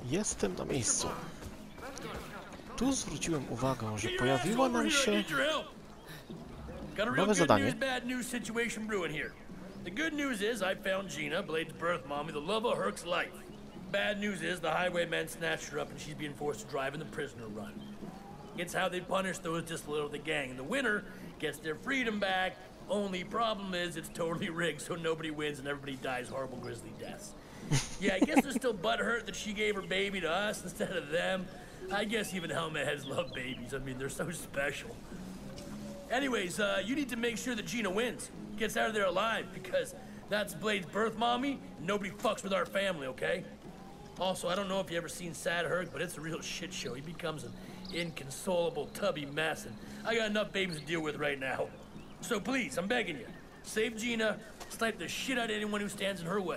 Jestem na miejscu. Tu zwróciłem uwagę, że pojawiło nam się nowe zadanie. The good news is I found Gina, Blade's birth mommy, the love of Herc's life. Bad news is the highwayman snatched her up and she's being forced to drive in the prisoner run. It's how they punish those disloyal to the gang. And the winner gets their freedom back. Only problem is it's totally rigged, so nobody wins and everybody dies horrible grisly deaths. Yeah, I guess they're still butthurt that she gave her baby to us instead of them. I guess even helmet heads love babies. I mean, they're so special. Anyways, you need to make sure that Gina wins. Gets out of there alive, because that's Blade's birth mommy, and nobody fucks with our family, okay? Also, I don't know if you ever seen Sad Herc, but it's a real shit show. He becomes an inconsolable, tubby mess, and I got enough babies to deal with right now. So please, I'm begging you, save Gina, snipe the shit out of anyone who stands in her way.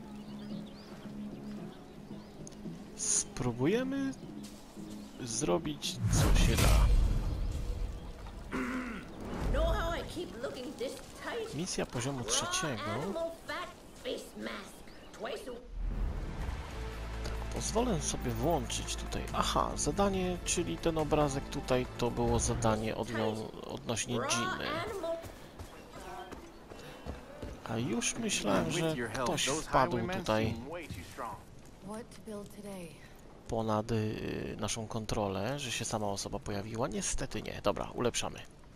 Spróbujemy zrobić, co się da. Misja poziomu 3. Pozwolę sobie włączyć tutaj. Aha, zadanie, czyli ten obrazek tutaj, to było zadanie odnośnie Giny. A już myślałem, że ktoś wpadł tutaj ponad naszą kontrolę, że się sama osoba pojawiła. Niestety nie. Dobra, ulepszamy.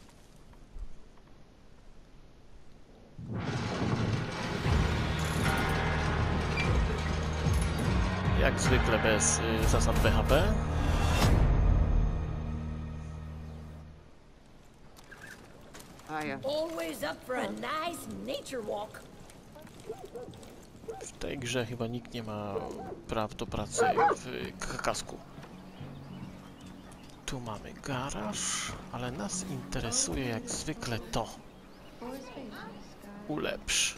Jak zwykle bez zasad BHP. W tej grze chyba nikt nie ma praw do pracy w kasku. Tu mamy garaż, ale nas interesuje jak zwykle to. Ulepsz.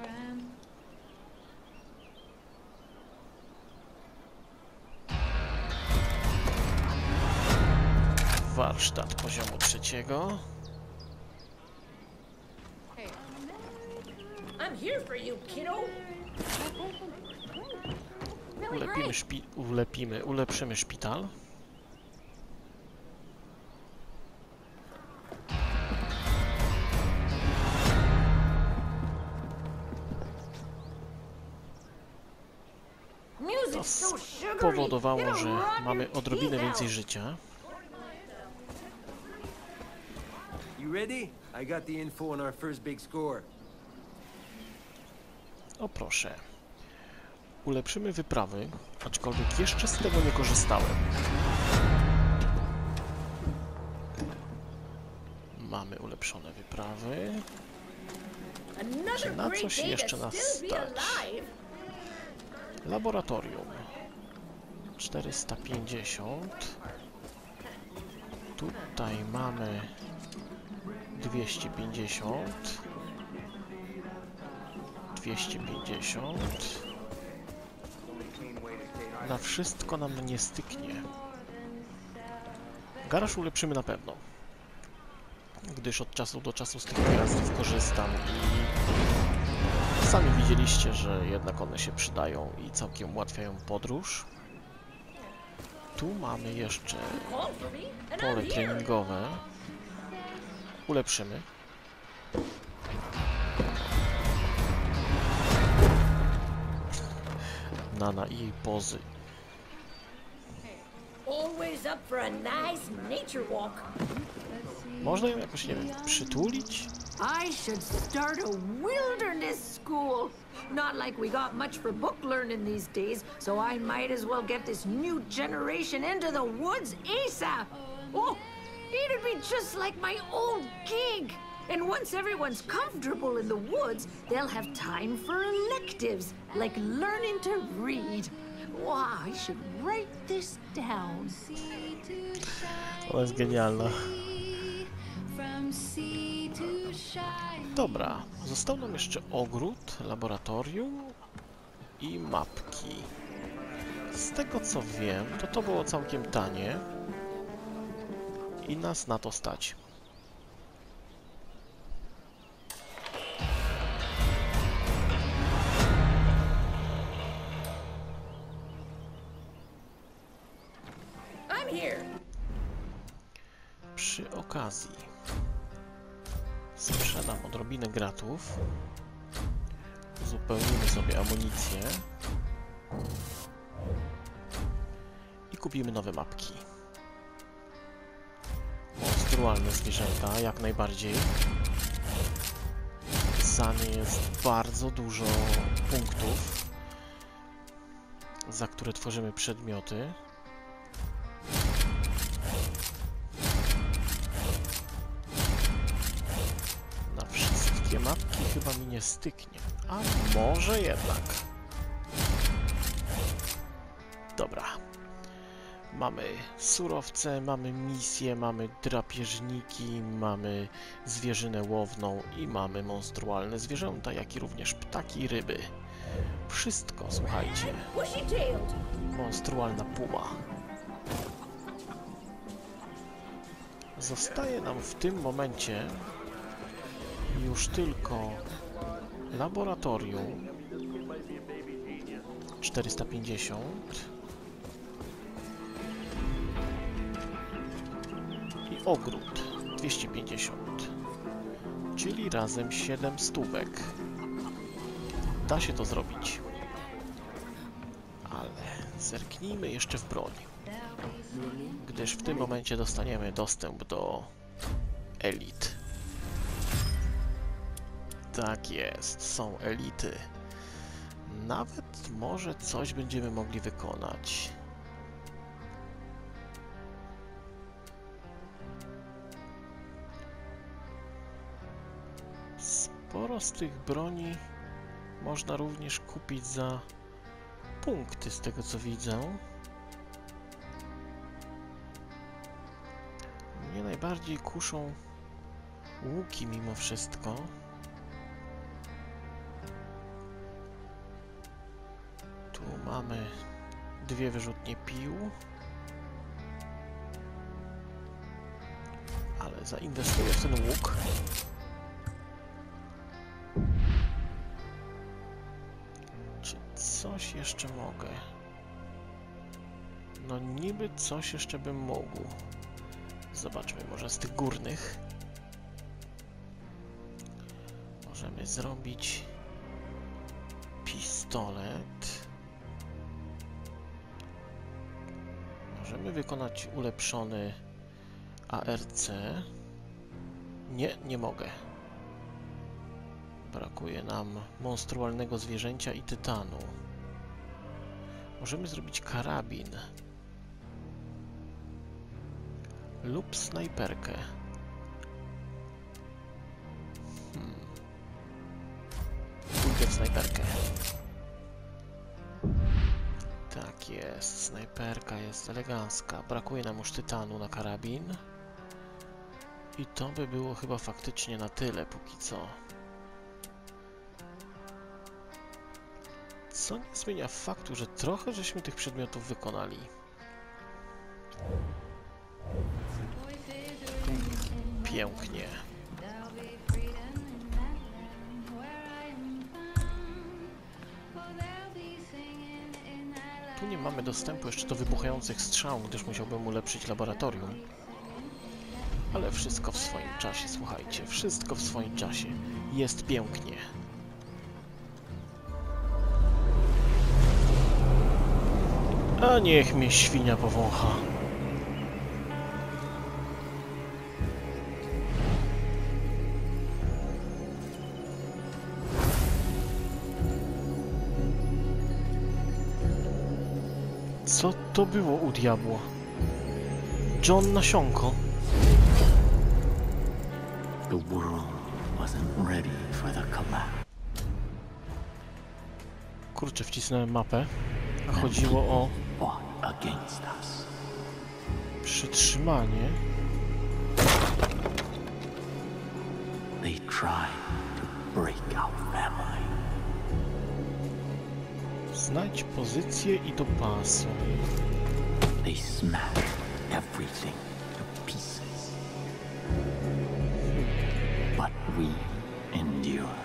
Warsztat poziomu 3. Ulepszymy szpital. To spowodowało, że mamy odrobinę więcej życia. O proszę. Ulepszymy wyprawy, aczkolwiek jeszcze z tego nie korzystałem. Mamy ulepszone wyprawy. Czy na coś jeszcze nas stać? Laboratorium. 450. Tutaj mamy 250. 250. Na wszystko nam nie styknie. Garaż ulepszymy na pewno, gdyż od czasu do czasu z tych pojazdów korzystam i sami widzieliście, że jednak one się przydają i całkiem ułatwiają podróż. Tu mamy jeszcze pole treningowe. Ulepszymy. Nana i jej pozy. Można ją jakoś, nie wiem, przytulić? I should start a wilderness school. Not like we got much for book learning these days, so I might as well get this new generation into the woods ASAP. Oh, it'd be just like my old gig. And once everyone's comfortable in the woods, they'll have time for electives, like learning to read. Wow, I should write this down. Ona jest genialna. Dobra, został nam jeszcze ogród, laboratorium i mapki. Z tego co wiem, to było całkiem tanie i nas na to stać. Przy okazji sprzedam odrobinę gratów. Uzupełnimy sobie amunicję. I kupimy nowe mapki. Monstrualne zwierzęta, jak najbardziej. Za nie jest bardzo dużo punktów, za które tworzymy przedmioty. Na wszystkie mapki chyba mi nie styknie, a może jednak. Dobra. Mamy surowce, mamy misje, mamy drapieżniki, mamy zwierzynę łowną i mamy monstrualne zwierzęta, jak i również ptaki i ryby. Wszystko, słuchajcie. Monstrualna puma. Zostaje nam w tym momencie już tylko laboratorium 450 i ogród 250, czyli razem 7 stówek. Da się to zrobić. Ale zerknijmy jeszcze w broń, gdyż w tym momencie dostaniemy dostęp do elit. Tak jest, są elity. Nawet może coś będziemy mogli wykonać. Sporo z tych broni można również kupić za punkty, z tego co widzę. Mnie najbardziej kuszą łuki mimo wszystko. Tu mamy 2 wyrzutnie pił. Ale zainwestuję w ten łuk. Czy coś jeszcze mogę? No niby coś jeszcze bym mógł. Zobaczmy, może z tych górnych możemy zrobić pistolet. Możemy wykonać ulepszony ARC. Nie, nie mogę. Brakuje nam monstrualnego zwierzęcia i tytanu. Możemy zrobić karabin lub snajperkę. Pójdę w snajperkę. Tak jest, snajperka jest elegancka. Brakuje nam już tytanu na karabin. I to by było chyba faktycznie na tyle póki co. Co nie zmienia faktu, że trochę żeśmy tych przedmiotów wykonali. Pięknie. Tu nie mamy dostępu jeszcze do wybuchających strzał, gdyż musiałbym ulepszyć laboratorium. Ale wszystko w swoim czasie, słuchajcie. Wszystko w swoim czasie. Jest pięknie. A niech mnie świnia powącha. Co to było u diabła? John Nasionko. The world wasn't ready for the collapse. Kurczę, wcisnąłem mapę, a chodziło o Fought against us. przytrzymanie. They tried to break our family. Znajdź pozycję i dopasuj. They smashed everything to pieces. But we endure.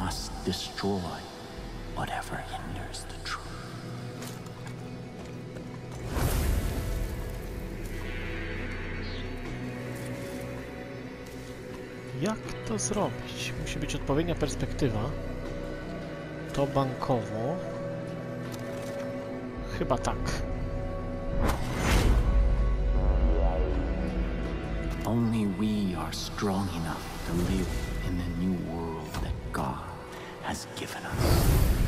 must destroy whatever hinders the truth. Jak to zrobić? Musi być odpowiednia perspektywa. To bankowo. Chyba tak. Only we are strong enough to live in the new world that God has given us.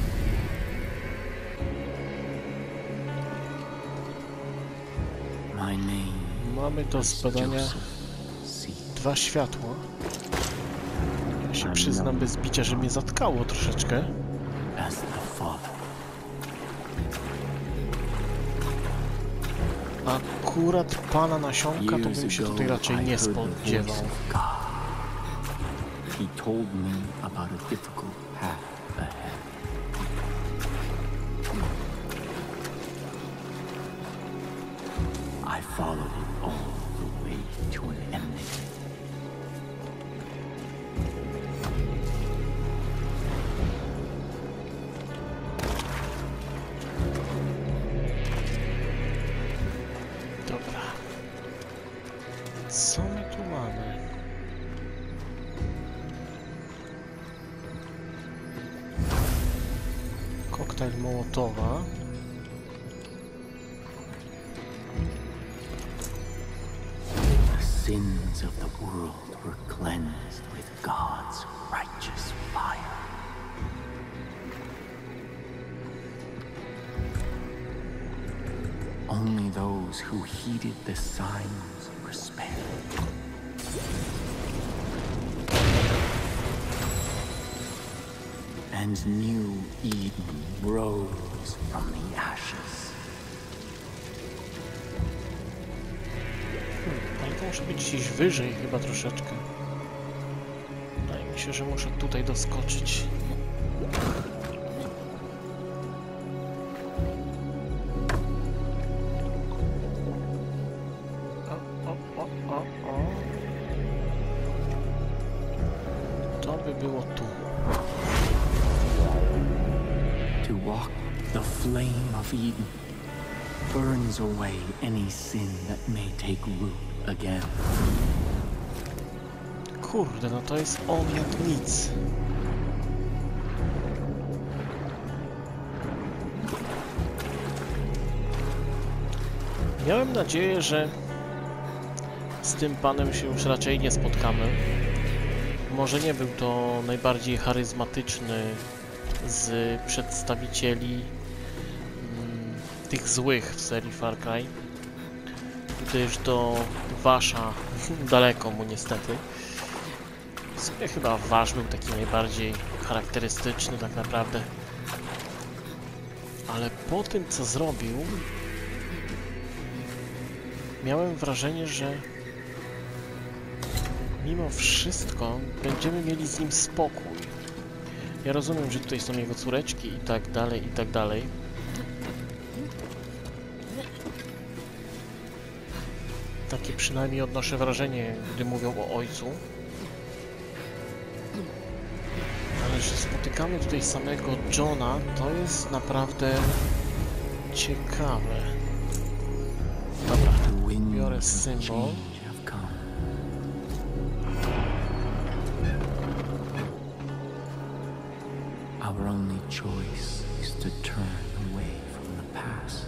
My name Mamy do is zbadania Joseph Seed. 2 światła. Ja się przyznam bez bicia, że mnie zatkało troszeczkę. As the Father. Akurat pana nasionka to bym się tutaj raczej nie spodziewał. He told me about a difficult path ahead. I followed it all the way to an ending. Dobra. Co my tu mamy? Koktajl Mołotowa. The sins of the world were cleansed with God's righteous fire. Only those who heeded the signs were spared. And new Eden rose from the ashes. Ale to muszę być gdzieś wyżej chyba troszeczkę. Wydaje mi się, że muszę tutaj doskoczyć. O. To by było tu. To walk the flame of Eden burns away any sin that may take root again. Kurde, no to jest on jak nic. Miałem nadzieję, że z tym panem się już raczej nie spotkamy. Może nie był to najbardziej charyzmatyczny z przedstawicieli tych złych w serii Far Cry, gdyż do Wasza daleko mu niestety. W sumie chyba Wasz był taki najbardziej charakterystyczny tak naprawdę. Ale po tym co zrobił, miałem wrażenie, że mimo wszystko będziemy mieli z nim spokój. Ja rozumiem, że tutaj są jego córeczki i tak dalej, i tak dalej. Takie przynajmniej odnoszę wrażenie, gdy mówią o ojcu. Ale że spotykamy tutaj samego Johna, to jest naprawdę ciekawe. Dobra, biorę symbol. Our only choice is to turn away from the past.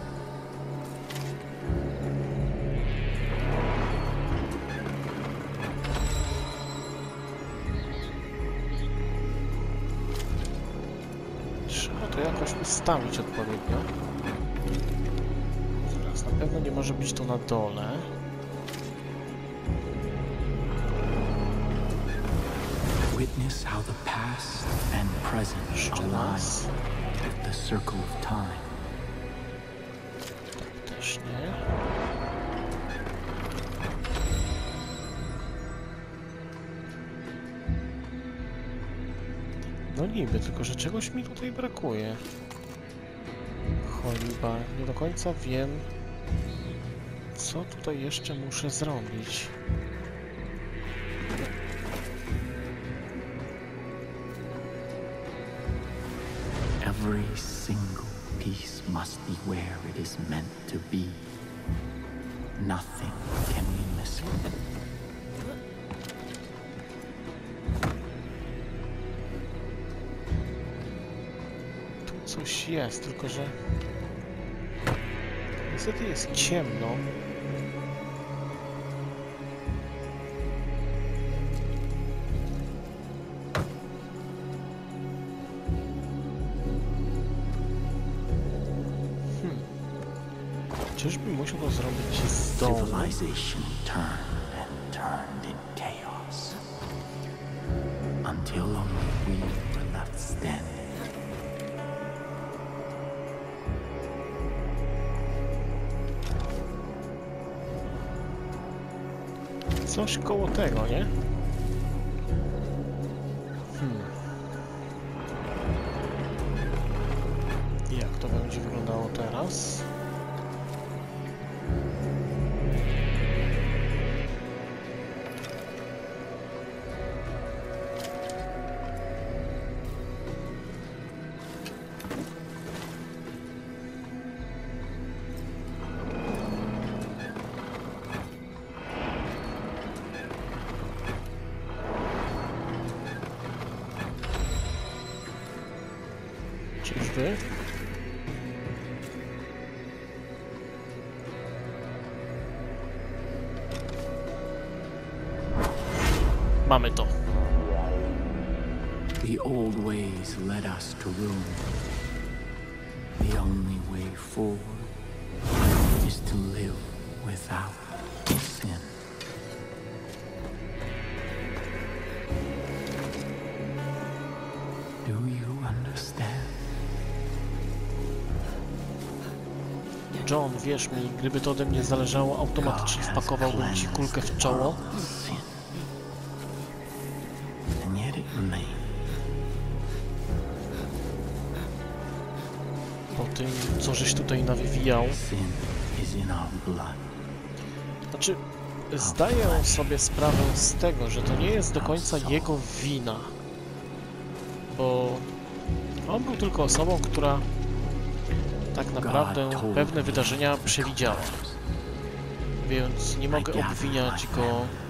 Trzeba to jakoś ustawić odpowiednio. Zaraz, na pewno nie może być to na dole. Witness how the past and present align with the circle of time. Też nie. No niby, tylko że czegoś mi tutaj brakuje. Cholera, nie do końca wiem, co tutaj jeszcze muszę zrobić. Every single piece must be where it is meant to be. Nothing can be missing. Tu coś jest, tylko że niestety jest ciemno. Czyżby musiał to zrobić z domu? Civilization turned and turned in chaos until only we were left standing. Coś koło tego, nie? Jak to będzie wyglądało teraz? Czyżby? Mamy to. The old ways led us to ruin. The only way forward is to live without sin. Do you understand? John, wierz mi, gdyby to ode mnie zależało, automatycznie wpakowałbym ci kulkę w czoło. And yet it remains. Po tym, co żeś tutaj nawywijał. Sin is in our blood. Znaczy, zdaję sobie sprawę z tego, że to nie jest do końca jego wina. Bo on był tylko osobą, która tak naprawdę pewne wydarzenia przewidziała. Więc nie mogę obwiniać go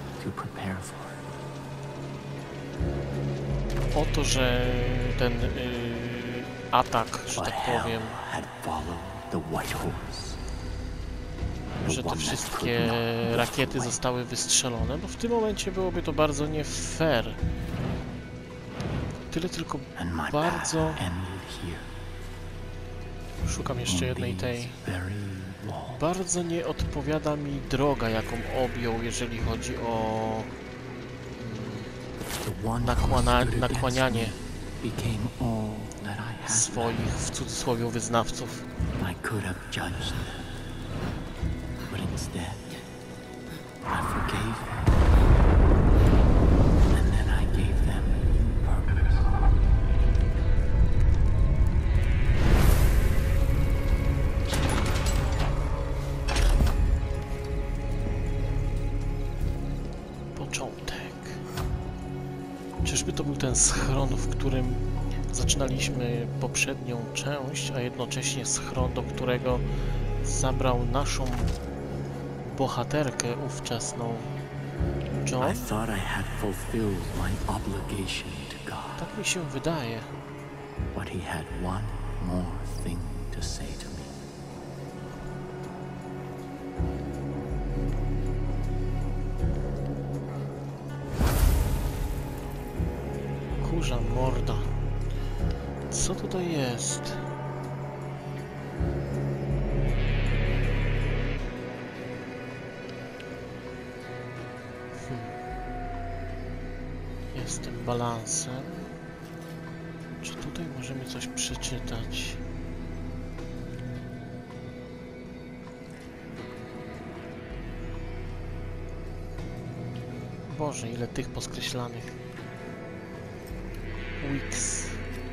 o to, że ten atak, że tak powiem, że te wszystkie rakiety zostały wystrzelone, bo w tym momencie byłoby to bardzo nie fair. Tyle tylko bardzo... Szukam jeszcze jednej tej... Bardzo nie odpowiada mi droga, jaką objął, jeżeli chodzi o... nakłanianie swoich, w cudzysłowie, wyznawców. Czyżby to był ten schron, w którym zaczynaliśmy poprzednią część, a jednocześnie schron, do którego zabrał naszą bohaterkę ówczesną John? Tak mi się wydaje. Kurza morda. Co tutaj jest? Jestem balansem. Czy tutaj możemy coś przeczytać? Boże, ile tych poskreślanych. Wix.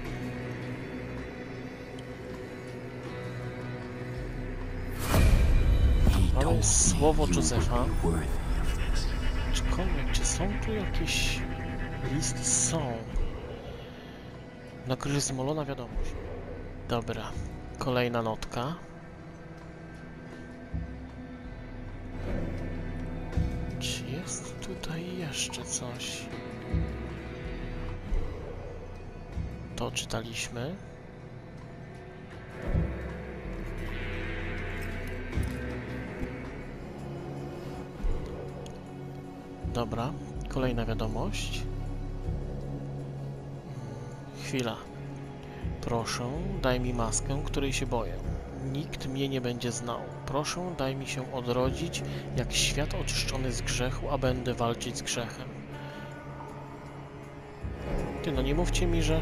Mamy słowo Józefa. Czy są tu jakieś listy? Są. Na kryży Smolona wiadomość. Dobra, kolejna notka. Czy jest tutaj jeszcze coś? To czytaliśmy. Dobra, kolejna wiadomość. Chwila. Proszę, daj mi maskę, której się boję. Nikt mnie nie będzie znał. Proszę, daj mi się odrodzić, jak świat oczyszczony z grzechu, a będę walczyć z grzechem. Ty, no nie mówcie mi, że...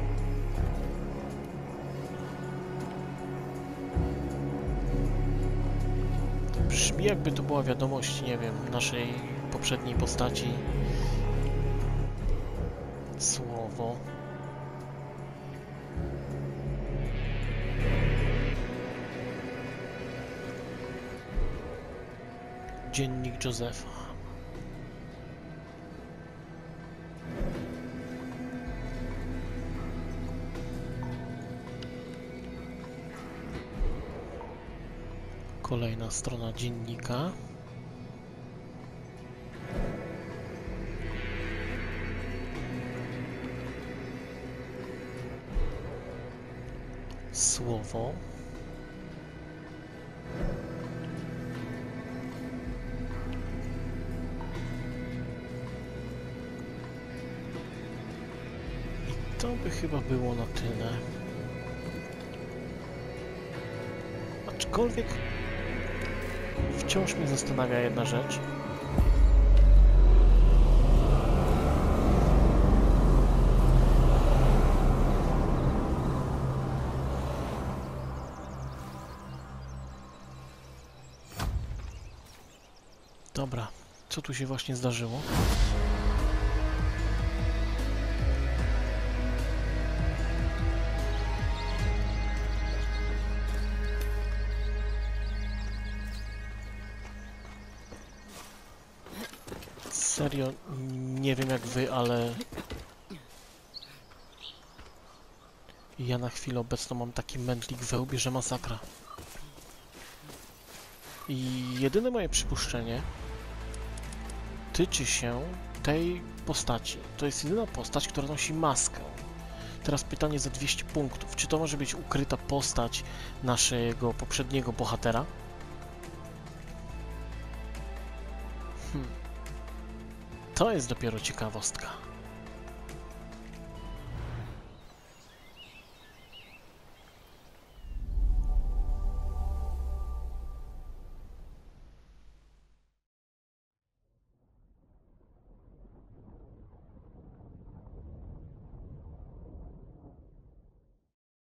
Brzmi, jakby to była wiadomość, nie wiem, naszej poprzedniej postaci. Słowo. Dziennik Józefa. Kolejna strona dziennika. Słowo. To by chyba było na tyle. Aczkolwiek wciąż mnie zastanawia jedna rzecz. Dobra, co tu się właśnie zdarzyło? Serio, nie wiem jak wy, ale ja na chwilę obecną mam taki mętlik we łbie, że masakra. I jedyne moje przypuszczenie tyczy się tej postaci. To jest jedyna postać, która nosi maskę. Teraz pytanie za 200 punktów. Czy to może być ukryta postać naszego poprzedniego bohatera? To jest dopiero ciekawostka.